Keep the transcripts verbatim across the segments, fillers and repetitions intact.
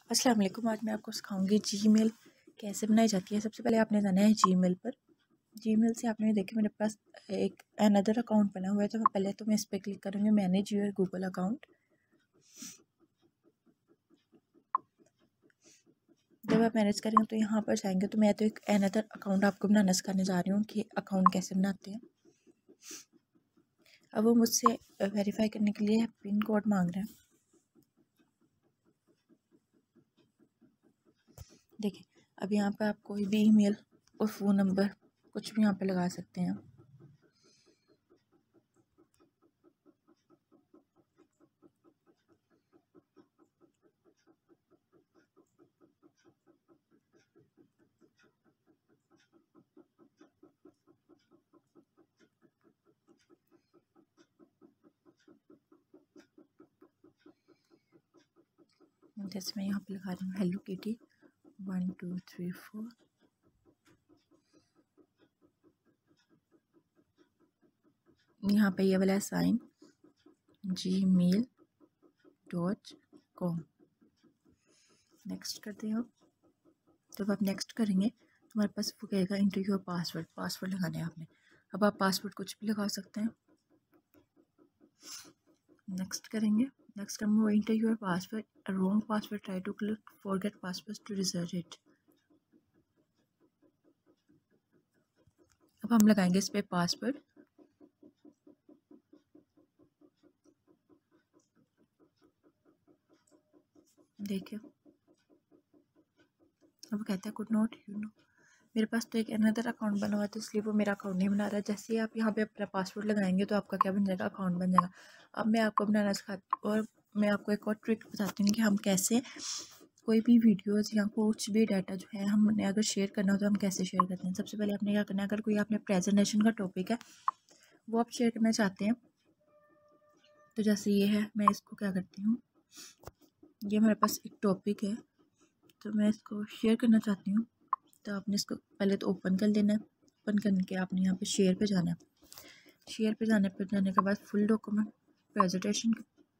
अस्सलाम वालेकुम। आज मैं आपको सिखाऊंगी जीमेल कैसे बनाई जाती है। सबसे पहले आपने जाना है जीमेल पर। जीमेल से आपने देखे मेरे पास एक अनदर अकाउंट बना हुआ है, तो पहले तो मैं इस पर क्लिक करूँगी मैनेज योर गूगल अकाउंट। जब आप मैनेज करेंगे तो यहाँ पर जाएंगे, तो मैं तो एक अनदर अकाउंट आपको बनाना सिखाने जा रही हूँ कि अकाउंट कैसे बनाते हैं। अब वो मुझसे वेरीफाई करने के लिए पिन कोड मांग रहे हैं। देखिए, अब यहाँ पर आप कोई भी ईमेल और फ़ोन नंबर कुछ भी यहाँ पे लगा सकते हैं। जैसे मैं यहाँ पे लगा रही हूँ hello kitty one two three four. यहाँ पे ये वाला sign Gmail dot com next करते हैं। आप जब आप नेक्स्ट करेंगे तो हमारे पास वो कहेगा इंटर योर पासवर्ड। पासवर्ड लगाना है आपने। अब आप पासवर्ड कुछ भी लगा सकते हैं। नेक्स्ट करेंगे। नेक्स्ट हम वो enter your password, wrong password, try to click forget password to reset it. अब हम लगाएंगे इस पर पासवर्ड। देखिए, अब कहता है कुड नॉट यू नो। मेरे पास तो एक अनदर अकाउंट बना हुआ है, तो इसलिए वो मेरा अकाउंट नहीं बना रहा है। जैसे ही आप यहाँ पे अपना पासवर्ड लगाएंगे तो आपका क्या बन जाएगा, अकाउंट बन जाएगा। अब मैं आपको बनाना सिखाती हूँ, और मैं आपको एक और ट्रिक बताती हूँ कि हम कैसे कोई भी वीडियोस या कुछ भी डाटा जो है हमने अगर शेयर करना हो तो हम कैसे शेयर करते हैं। सबसे पहले आपने क्या करना है, अगर कोई आपने प्रेजेंटेशन का टॉपिक है वो आप शेयर करना चाहते हैं, तो जैसे ये है, मैं इसको क्या करती हूँ, ये हमारे पास एक टॉपिक है तो मैं इसको शेयर करना चाहती हूँ। तो आपने इसको पहले तो ओपन कर लेना है। ओपन करने के आपने यहाँ पे शेयर पे जाना है। शेयर पे जाने पे जाने के बाद फुल डॉक्यूमेंट प्रेजेंटेशन।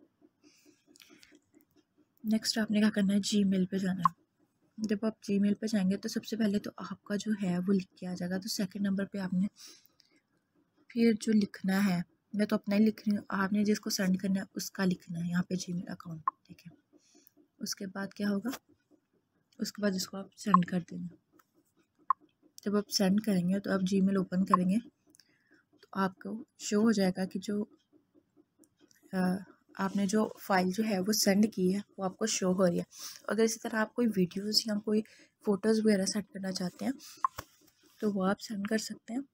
नेक्स्ट आपने क्या करना है, जीमेल पे जाना है। जब आप जीमेल पे जाएंगे तो सबसे पहले तो आपका जो है वो लिख के आ जाएगा। तो सेकंड नंबर पे आपने फिर जो लिखना है, मैं तो अपना ही लिख रही हूँ, आपने जिसको सेंड करना है उसका लिखना है यहाँ पे जीमेल अकाउंट। ठीक है, उसके बाद क्या होगा, उसके बाद इसको आप सेंड कर देंगे। जब आप सेंड करेंगे तो आप जीमेल ओपन करेंगे तो आपको शो हो जाएगा कि जो आ, आपने जो फाइल जो है वो सेंड की है वो आपको शो हो रही है। अगर इसी तरह आप कोई वीडियोस या कोई फ़ोटोज़ वगैरह सेंड करना चाहते हैं तो वो आप सेंड कर सकते हैं।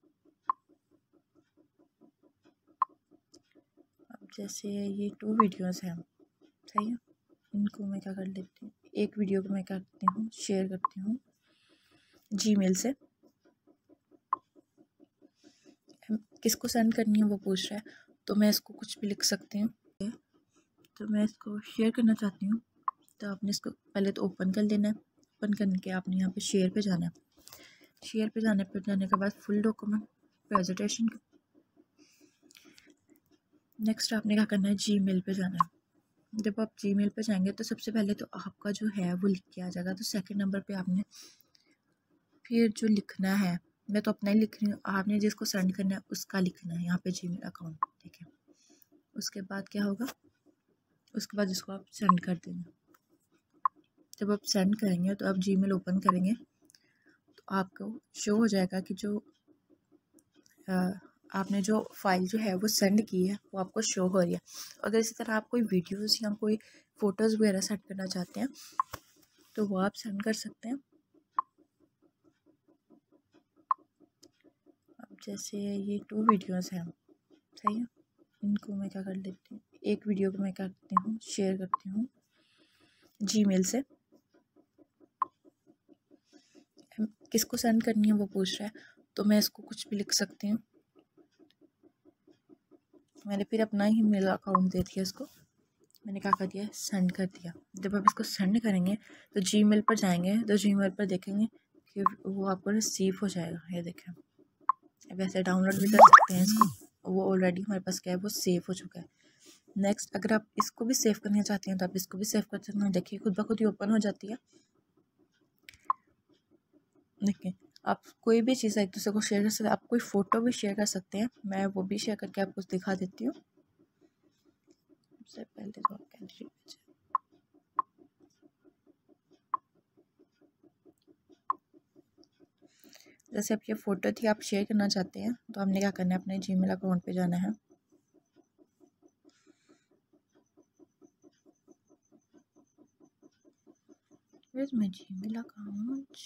अब जैसे ये टू वीडियोस हैं, सही है, इनको मैं क्या कर लेती हूँ, एक वीडियो को मैं क्या करती हूँ, शेयर करती हूँ जीमेल से। किसको सेंड करनी है वो पूछ रहा है, तो मैं इसको कुछ भी लिख सकती हूँ। तो मैं इसको शेयर करना चाहती हूँ, तो आपने इसको पहले तो ओपन कर लेना है। ओपन करने के आपने यहाँ पे शेयर पे जाना है। शेयर पे जाने पे जाने के बाद फुल डॉक्यूमेंट प्रेजेंटेशन। नेक्स्ट आपने क्या करना है, जीमेल पे जाना है। जब आप जीमेल पे जाएंगे तो सबसे पहले तो आपका जो है वो लिख के आ जाएगा। तो सेकंड नंबर पे आपने फिर जो लिखना है, मैं तो अपना ही लिख रही हूँ, आपने जिसको सेंड करना है उसका लिखना है यहाँ पे जीमेल अकाउंट। ठीक है, उसके बाद क्या होगा, उसके बाद इसको आप सेंड कर देंगे। जब आप सेंड करेंगे तो आप जीमेल ओपन करेंगे तो आपको शो हो जाएगा कि जो आ, आपने जो फाइल जो है वो सेंड की है वो आपको शो हो रही है। अगर इसी तरह आप कोई वीडियोस या कोई फ़ोटोज़ वगैरह सेंड करना चाहते हैं तो वो आप सेंड कर सकते हैं। अब जैसे ये टू वीडियोस हैं, सही है, इनको मैं क्या कर लेती हूँ, एक वीडियो को मैं क्या करती हूँ, शेयर करती हूँ जीमेल से। किसको सेंड करनी है वो पूछ रहा है, तो मैं इसको कुछ भी लिख सकती हूँ। मैंने फिर अपना ही मेल अकाउंट दे दिया इसको, मैंने क्या कर दिया, सेंड कर दिया। जब आप इसको सेंड करेंगे तो जीमेल पर जाएंगे तो जीमेल पर देखेंगे कि वो आपको रिसीव हो जाएगा। ये देखें, वैसे डाउनलोड भी कर सकते हैं इसको, वो ऑलरेडी हमारे पास क्या है, वो सेव हो चुका है। नेक्स्ट अगर आप इसको भी सेव करना चाहते हैं तो आप इसको भी सेव कर सकते हैं। देखिए खुद ब खुद ही ओपन हो जाती है। देखिए आप कोई भी चीज़ एक दूसरे को शेयर कर सकते हैं। आप कोई फ़ोटो भी शेयर कर सकते हैं। मैं वो भी शेयर करके आपको दिखा देती हूँ। सबसे पहले तो आप गैलरी पे जाएं। जैसे आप ये फ़ोटो थी आप शेयर करना चाहते हैं तो हमने क्या करना है, अपने जीमेल अकाउंट पे जाना है। Where's my Gmail account?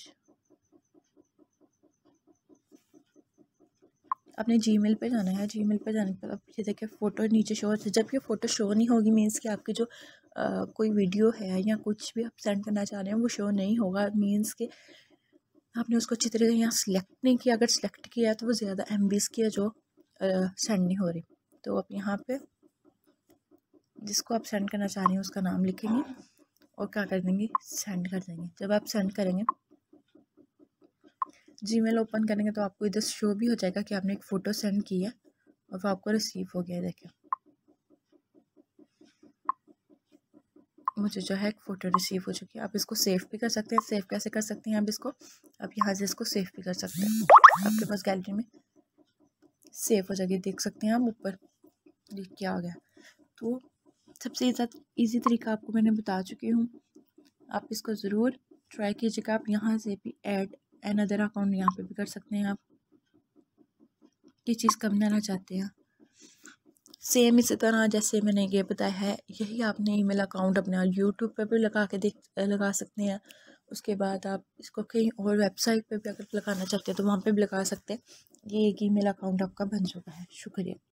अपने जीमेल पे जाना है। जीमेल पे जाने के बाद अब ये देखिए फ़ोटो नीचे शो होती है। जब ये फ़ोटो शो नहीं होगी मीन्स कि आपकी जो आ, कोई वीडियो है या कुछ भी आप सेंड करना चाह रहे हैं वो शो नहीं होगा। मीन्स कि आपने उसको अच्छी तरीके से यहाँ सिलेक्ट नहीं किया। अगर सिलेक्ट किया तो वो ज़्यादा एम बीज़ की है जो सेंड नहीं हो रही। तो आप यहाँ पे जिसको आप सेंड करना चाह रही हैं उसका नाम लिखेंगे और क्या कर देंगे, सेंड कर देंगे। जब आप सेंड करेंगे जीमेल ओपन करेंगे तो आपको इधर शो भी हो जाएगा कि आपने एक फ़ोटो सेंड की है और वो आपको रिसीव हो गया। देखिए मुझे जो है एक फ़ोटो रिसीव हो चुकी है। आप इसको सेव भी कर सकते हैं। सेव कैसे कर सकते हैं आप इसको, आप यहाँ से इसको सेव भी कर सकते हैं। आपके पास गैलरी में सेव हो जाएगी, देख सकते हैं आप ऊपर ये क्या आ गया। तो सबसे ईजी तरीका आपको मैंने बता चुकी हूँ। आप इसको ज़रूर ट्राई कीजिएगा। आप यहाँ से भी ऐड एन अदर अकाउंट यहाँ पे भी कर सकते हैं। आप किस चीज़ का बनाना चाहते हैं सेम इसी तरह जैसे मैंने ये बताया है, यही आपने ईमेल अकाउंट अपना यूट्यूब पे भी लगा के देख लगा सकते हैं। उसके बाद आप इसको कहीं और वेबसाइट पे भी अगर लगाना चाहते हैं तो वहाँ पे भी लगा सकते हैं। ये एक ईमेल अकाउंट आपका बन चुका है। शुक्रिया।